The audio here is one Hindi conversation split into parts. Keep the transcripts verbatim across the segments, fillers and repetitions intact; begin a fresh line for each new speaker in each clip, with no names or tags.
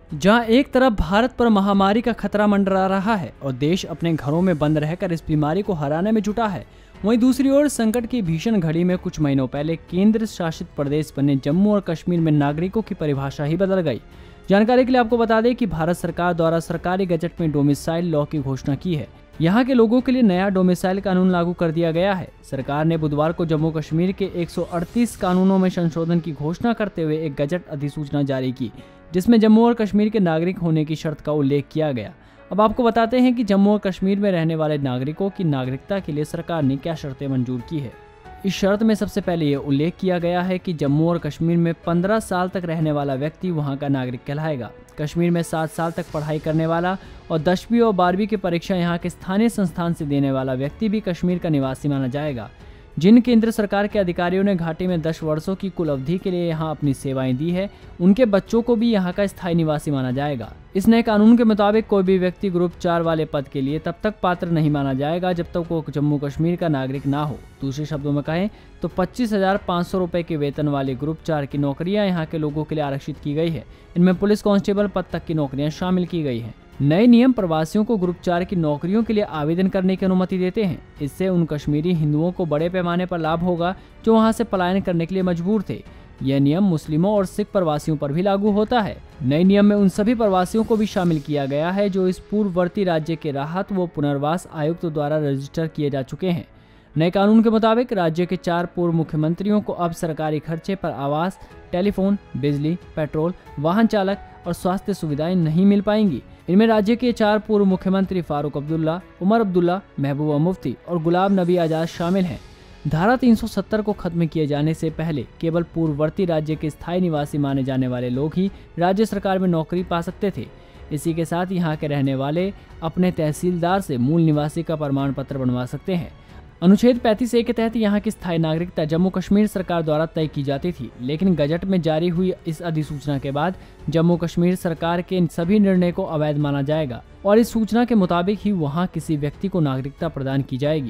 जहां एक तरफ भारत पर महामारी का खतरा मंडरा रहा है और देश अपने घरों में बंद रहकर इस बीमारी को हराने में जुटा है, वहीं दूसरी ओर संकट की भीषण घड़ी में कुछ महीनों पहले केंद्र शासित प्रदेश बने जम्मू और कश्मीर में नागरिकों की परिभाषा ही बदल गई। जानकारी के लिए आपको बता दें कि भारत सरकार द्वारा सरकारी गजट में डोमिसाइल लॉ की घोषणा की है। यहाँ के लोगों के लिए नया डोमिसाइल कानून लागू कर दिया गया है। सरकार ने बुधवार को जम्मू कश्मीर के एक सौ अड़तीस कानूनों में संशोधन की घोषणा करते हुए एक गजट अधिसूचना जारी की, जिसमें जम्मू और कश्मीर के नागरिक होने की शर्त का उल्लेख किया गया। अब आपको बताते हैं कि जम्मू और कश्मीर में रहने वाले नागरिकों की नागरिकता के लिए सरकार ने क्या शर्तें मंजूर की है। इस शर्त में सबसे पहले ये उल्लेख किया गया है कि जम्मू और कश्मीर में पंद्रह साल तक रहने वाला व्यक्ति वहां का नागरिक कहलाएगा। कश्मीर में सात साल तक पढ़ाई करने वाला और दसवीं और बारहवीं की परीक्षा यहाँ के स्थानीय संस्थान से देने वाला व्यक्ति भी कश्मीर का निवासी माना जाएगा। जिन केंद्र सरकार के अधिकारियों ने घाटी में दस वर्षों की कुल अवधि के लिए यहाँ अपनी सेवाएं दी है, उनके बच्चों को भी यहाँ का स्थायी निवासी माना जाएगा। इस नए कानून के मुताबिक कोई भी व्यक्ति ग्रुप चार वाले पद के लिए तब तक पात्र नहीं माना जाएगा जब तक वो जम्मू कश्मीर का नागरिक ना हो। दूसरे शब्दों में कहें तो पच्चीस हजार पाँच सौ रुपए के वेतन वाले ग्रुप चार की नौकरियां यहाँ के लोगों के लिए आरक्षित की गई है। इनमें पुलिस कांस्टेबल पद तक की नौकरियां शामिल की गई हैं। नए नियम प्रवासियों को ग्रुप चार की नौकरियों के लिए आवेदन करने की अनुमति देते हैं। इससे उन कश्मीरी हिंदुओं को बड़े पैमाने पर लाभ होगा जो वहां से पलायन करने के लिए मजबूर थे। यह नियम मुस्लिमों और सिख प्रवासियों पर भी लागू होता है। नए नियम में उन सभी प्रवासियों को भी शामिल किया गया है जो इस पूर्ववर्ती राज्य के राहत व पुनर्वास आयुक्त द्वारा रजिस्टर किए जा चुके हैं। नए कानून के मुताबिक राज्य के चार पूर्व मुख्यमंत्रियों को अब सरकारी खर्चे पर आवास, टेलीफोन, बिजली, पेट्रोल, वाहन चालक और स्वास्थ्य सुविधाएं नहीं मिल पाएंगी। इनमें राज्य के चार पूर्व मुख्यमंत्री फारूक अब्दुल्ला, उमर अब्दुल्ला, महबूबा मुफ्ती और गुलाम नबी आजाद शामिल हैं। धारा तीन सौ सत्तर को खत्म किए जाने से पहले केवल पूर्ववर्ती राज्य के स्थायी निवासी माने जाने वाले लोग ही राज्य सरकार में नौकरी पा सकते थे। इसी के साथ यहाँ के रहने वाले अपने तहसीलदार से मूल निवासी का प्रमाण पत्र बनवा सकते हैं। अनुच्छेद पैंतीस ए के तहत यहाँ की स्थायी नागरिकता जम्मू कश्मीर सरकार द्वारा तय की जाती थी, लेकिन गजट में जारी हुई इस अधिसूचना के बाद जम्मू कश्मीर सरकार के सभी निर्णय को अवैध माना जाएगा और इस सूचना के मुताबिक ही वहाँ किसी व्यक्ति को नागरिकता प्रदान की जाएगी।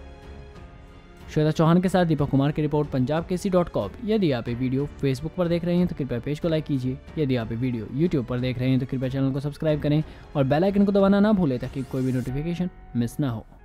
श्वेता चौहान के साथ दीपक कुमार की रिपोर्ट, पंजाब केसरी डॉट कॉम। यदि आप ये वीडियो फेसबुक पर देख रहे हैं तो कृपया पेज को लाइक कीजिए। यदि आप ये वीडियो यूट्यूब पर देख रहे हैं तो कृपया चैनल को सब्सक्राइब करें और बेल आइकन को दबाना ना भूलें ताकि कोई भी नोटिफिकेशन मिस ना हो।